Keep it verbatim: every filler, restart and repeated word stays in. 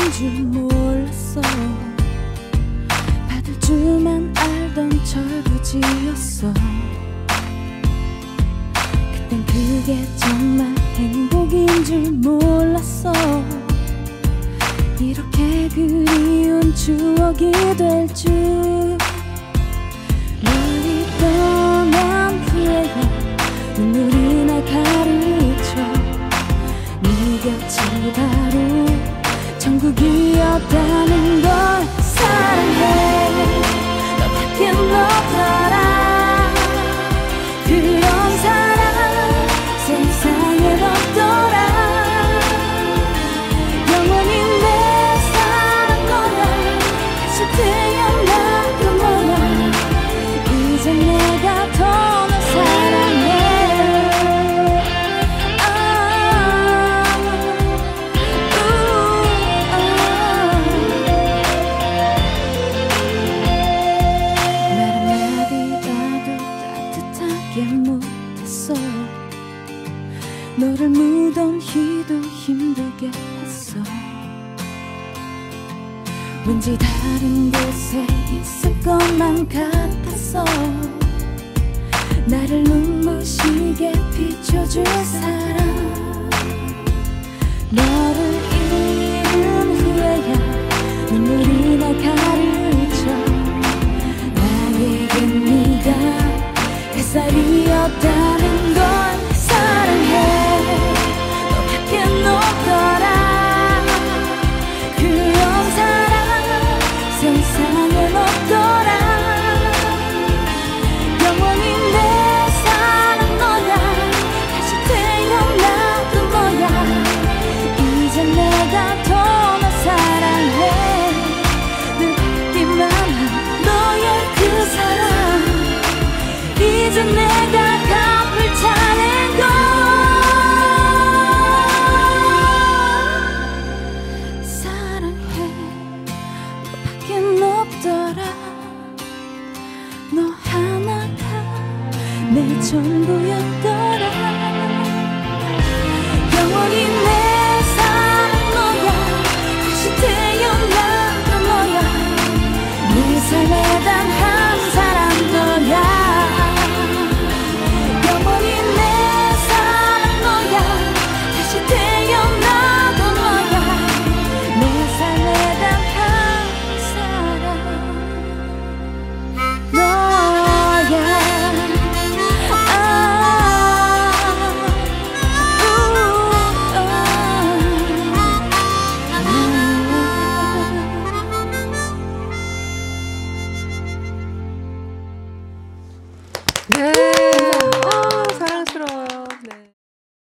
줄 몰랐어. 받을 줄만 알던 철부지였어. 그땐 그게 정말 행복인 줄 몰랐어. 이렇게 그리운 추억이 될 줄. 멀리 떠난 후에야 눈물이 날 가르쳐. 네 곁이 바로 천국이었다는 걸. 사랑해, 너밖에 없더라. 그런 사랑 세상에 없더라. 영원히 내 사랑 너야. 다시 태어나도 너야. 이제 내가 더 널 사랑해. 못했어. 너를 무던히도 힘들게 했어. 왠지 다른 곳에 있을 것만 같았어. 나를 눈부시게 비춰줄 사람. 너를 잃은 후에야 눈물이 날 가르쳐. 나에겐 네가 햇살이었다는 걸. 사랑해, 너밖에 없더라. 그런 사랑 세상엔 없더라. 영원히 내 사랑 너야. 다시 태어나도 너야. 이제 내가 더 널 사랑해. 늘 받기만 한 너의 그 사랑. 이제 내가 갚을 차례고. 사랑해, 너밖엔 없더라. 너 하나가 내 전부였더라. 영원히 내 사랑 너야. 다시 태어나도 너야. 네 삶에 단 한 사람 너야. 네.